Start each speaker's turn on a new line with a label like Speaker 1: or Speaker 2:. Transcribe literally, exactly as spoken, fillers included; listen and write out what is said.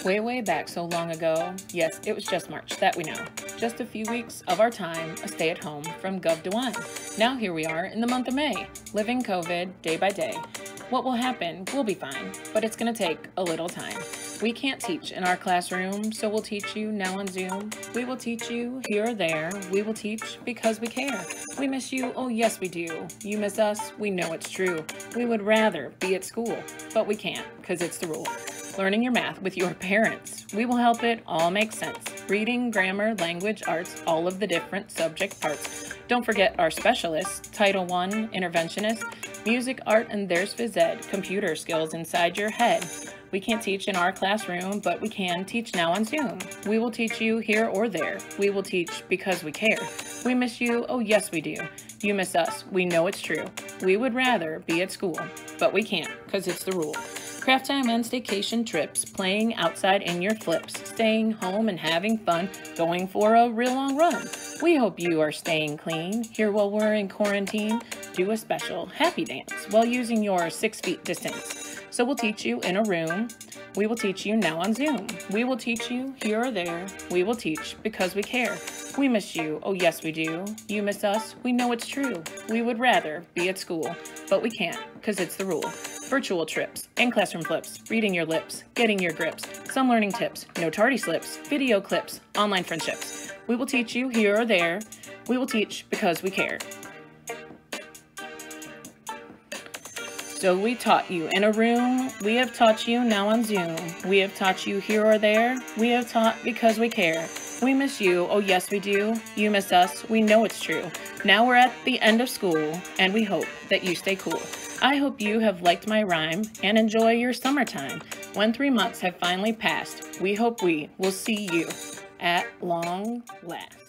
Speaker 1: Way, way back so long ago, yes, it was just March, that we know. Just a few weeks of our time, a stay at home from Gov to Wine. Now here we are in the month of May, living COVID day by day. What will happen? We'll be fine, but it's gonna take a little time. We can't teach in our classroom, so we'll teach you now on Zoom. We will teach you here or there. We will teach because we care. We miss you, oh yes we do. You miss us, we know it's true. We would rather be at school, but we can't, cause it's the rule. Learning your math with your parents. We will help it all make sense. Reading, grammar, language, arts, all of the different subject parts. Don't forget our specialists, Title one, interventionist, music, art, and there's phys ed, computer skills inside your head. We can't teach in our classroom, but we can teach now on Zoom. We will teach you here or there. We will teach because we care. We miss you, oh yes we do. You miss us, we know it's true. We would rather be at school, but we can't, cause it's the rule. Craft time and staycation trips, playing outside in your flips, staying home and having fun, going for a real long run. We hope you are staying clean. Here while we're in quarantine, do a special happy dance while using your six feet distance. So we'll teach you in a room. We will teach you now on Zoom. We will teach you here or there. We will teach because we care. We miss you, oh yes we do. You miss us, we know it's true. We would rather be at school, but we can't, cause it's the rule. Virtual trips, in-classroom flips, reading your lips, getting your grips, some learning tips, no tardy slips, video clips, online friendships. We will teach you here or there. We will teach because we care. So we taught you in a room, we have taught you now on Zoom. We have taught you here or there, we have taught because we care. We miss you, oh yes we do. You miss us, we know it's true. Now we're at the end of school, and we hope that you stay cool. I hope you have liked my rhyme and enjoy your summertime. When three months have finally passed, we hope we will see you at long last.